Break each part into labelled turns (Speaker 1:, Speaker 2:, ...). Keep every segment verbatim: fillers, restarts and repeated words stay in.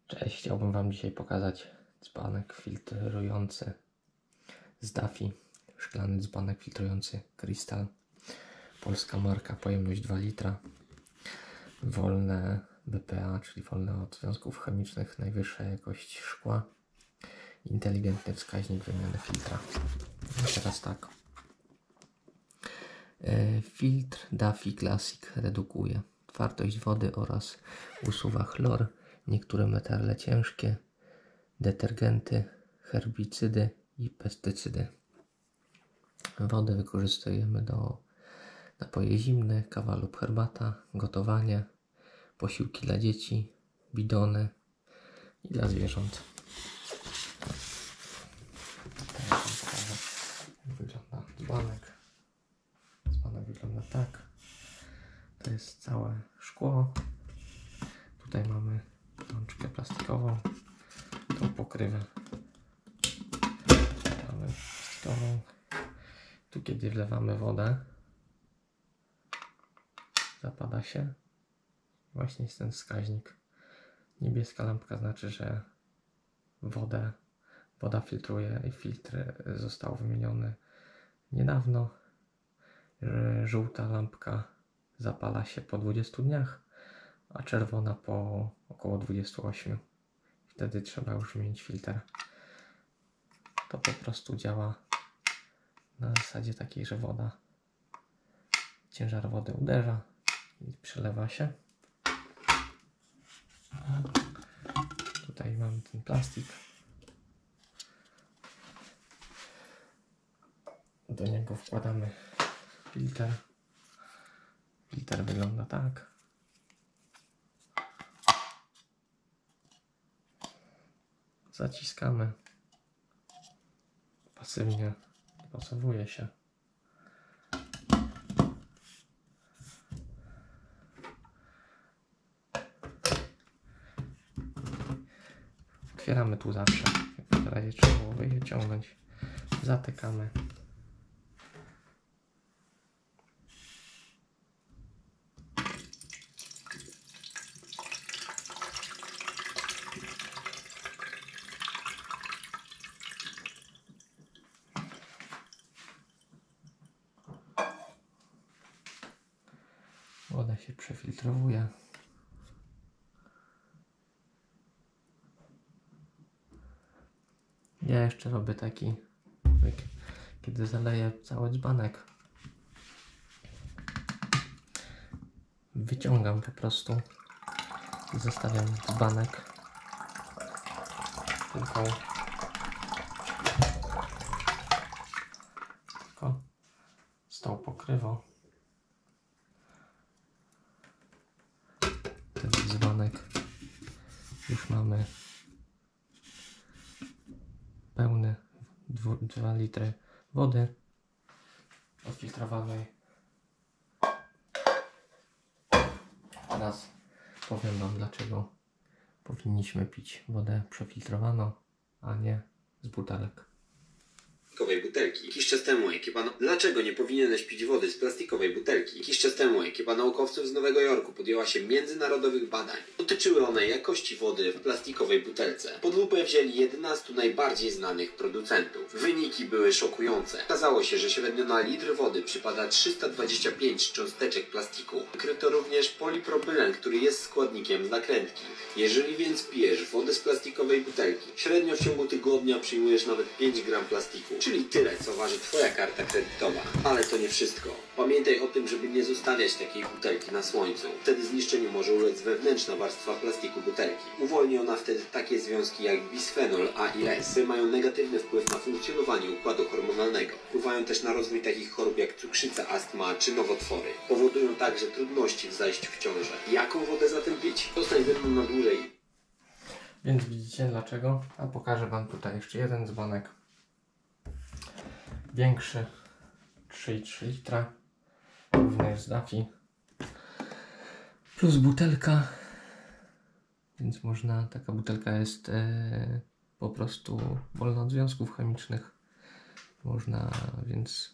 Speaker 1: Cześć, chciałbym Wam dzisiaj pokazać dzbanek filtrujący z Daffy. Szklany dzbanek filtrujący Crystal. Polska marka, pojemność dwa litra. Wolne B P A, czyli wolne od związków chemicznych, najwyższa jakość szkła. Inteligentny wskaźnik wymiany filtra. I teraz tak. Filtr Daffy Classic redukuje twardość wody oraz usuwa chlor, niektóre metale ciężkie, detergenty, herbicydy i pestycydy. Wodę wykorzystujemy do napoje zimne, kawa lub herbata, gotowanie, posiłki dla dzieci, bidony i dla zwierząt. Teraz pokażę, jak wygląda dzbanek. Dzbanek wygląda tak. To jest całe szkło. Tutaj mamy rączkę plastikową, tą pokrywę mamy plastikową. Tu kiedy wlewamy wodę, zapada się. Właśnie jest ten wskaźnik. Niebieska lampka znaczy, że wodę, woda filtruje i filtr został wymieniony niedawno. Żółta lampka zapala się po dwudziestu dniach, a czerwona po około dwudziestu ośmiu. Wtedy trzeba już wymienić filtr. To po prostu działa na zasadzie takiej, że woda, ciężar wody uderza i przelewa się. Tutaj mamy ten plastik. Do niego wkładamy filtr. Filtr wygląda tak. Zaciskamy. Pasywnie dopasowuje się. Otwieramy tu zawsze. W razie trzeba było wyciągnąć. Zatykamy. Woda się przefiltrowuje. Ja jeszcze robię taki, kiedy zaleję cały dzbanek. Wyciągam po prostu i zostawiam dzbanek tylko, tylko z tą pokrywą. Ten dzbanek już mamy pełny dwa litry wody odfiltrowanej. Teraz powiem Wam, dlaczego powinniśmy pić wodę przefiltrowaną, a nie z butelek.
Speaker 2: Butelki. Jakiś czas temu ekipa... No... Dlaczego nie powinieneś pić wody z plastikowej butelki? Jakiś czas temu ekipa naukowców z Nowego Jorku podjęła się międzynarodowych badań. Dotyczyły one jakości wody w plastikowej butelce. Pod lupę wzięli jedenastu najbardziej znanych producentów. Wyniki były szokujące. Okazało się, że średnio na litr wody przypada trzysta dwadzieścia pięć cząsteczek plastiku. Wykryto również polipropylen, który jest składnikiem nakrętki. Jeżeli więc pijesz wodę z plastikowej butelki, średnio w ciągu tygodnia przyjmujesz nawet pięć gram plastiku. Czyli tyle, co waży Twoja karta kredytowa. Ale to nie wszystko. Pamiętaj o tym, żeby nie zostawiać takiej butelki na słońcu. Wtedy zniszczeniu może ulec wewnętrzna warstwa plastiku butelki. Uwolni ona wtedy takie związki jak bisfenol A i S, które mają negatywny wpływ na funkcjonowanie układu hormonalnego. Wpływają też na rozwój takich chorób jak cukrzyca, astma czy nowotwory. Powodują także trudności w zajściu w ciążę. Jaką wodę zatem pić? Zostań ze mną na dłużej.
Speaker 1: Więc widzicie dlaczego? A pokażę Wam tutaj jeszcze jeden dzbanek. Większy, trzy i trzy litra, również z Daffy, plus butelka, więc można, taka butelka jest e, po prostu wolna od związków chemicznych, można więc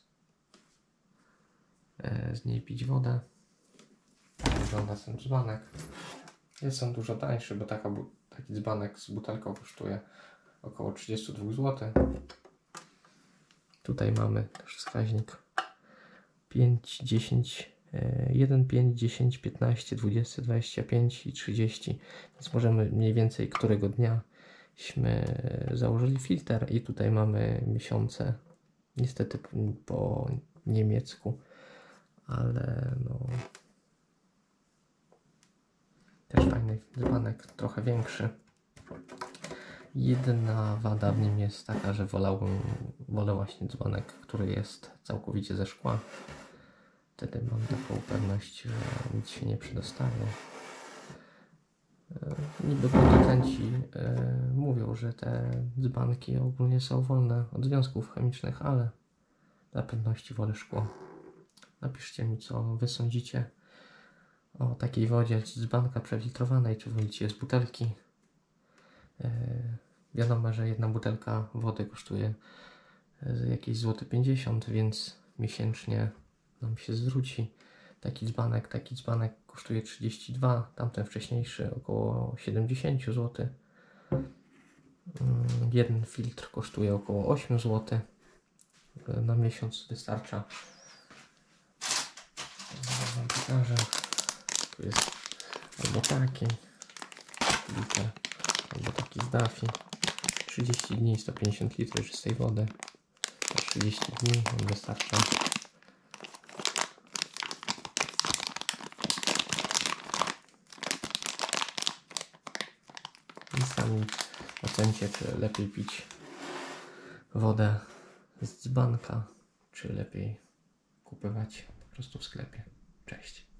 Speaker 1: e, z niej pić wodę. Tak wygląda ten dzbanek. Jest on dużo tańszy, bo taka, Taki dzbanek z butelką kosztuje około trzydzieści dwa złote. Tutaj mamy też wskaźnik pięć, dziesięć, jeden, pięć, dziesięć, piętnaście, dwadzieścia, dwadzieścia pięć i trzydzieści. Więc możemy mniej więcej którego dniaśmy założyli filtr i tutaj mamy miesiące. Niestety po niemiecku, ale no też fajny dzbanek, trochę większy. Jedyna wada w nim jest taka, że wolałbym, wolę właśnie dzbanek, który jest całkowicie ze szkła. Wtedy mam taką pewność, że nic się nie przedostaje. Niby producenci e, mówią, że te dzbanki ogólnie są wolne od związków chemicznych, ale dla pewności wolę szkło. Napiszcie mi, co wy sądzicie o takiej wodzie z dzbanka przefiltrowanej, czy wolicie z butelki. E, wiadomo, że jedna butelka wody kosztuje jakieś złote pięćdziesiąt, więc miesięcznie nam się zwróci. Taki dzbanek, taki dzbanek kosztuje trzydzieści dwa, tamten wcześniejszy około siedemdziesiąt złotych. Jeden filtr kosztuje około osiem złotych. Na miesiąc wystarcza. Wam pokażę. Tu jest albo taki liter, albo taki z Dafi. trzydzieści dni, sto pięćdziesiąt litrów czystej wody. Na trzydzieści dni on wystarcza. I sami ocencie, czy lepiej pić wodę z dzbanka, czy lepiej kupować po prostu w sklepie. Cześć.